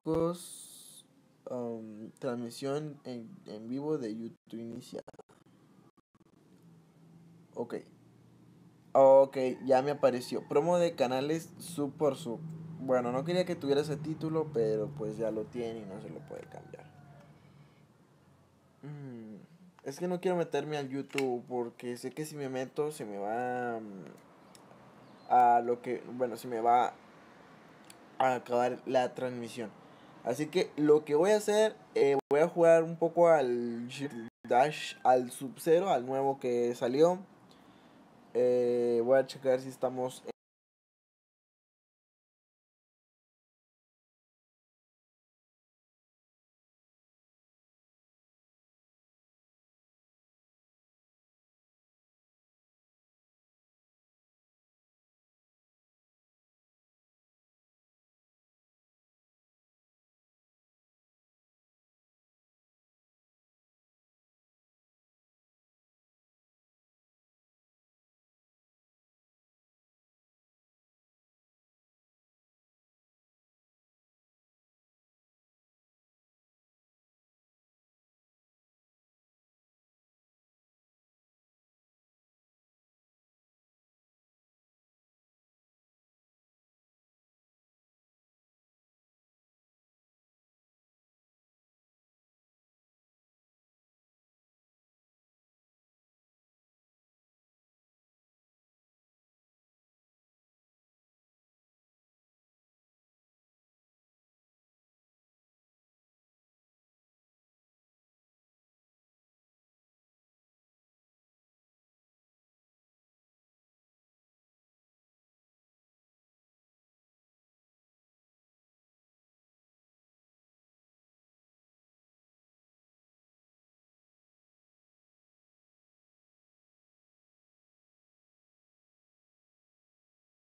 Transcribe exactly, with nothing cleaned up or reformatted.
chicos, um, transmisión en, en vivo de YouTube iniciada. Ok, ok, ya me apareció. Promo de canales sub por sub. Bueno, no quería que tuviera ese título, pero pues ya lo tiene y no se lo puede cambiar. Mm, es que no quiero meterme al YouTube porque sé que si me meto se me va mm, a lo que, bueno, se me va a acabar la transmisión. Así que lo que voy a hacer, eh, voy a jugar un poco al Dash, al Sub-Zero, al nuevo que salió. Eh, voy a checar si estamos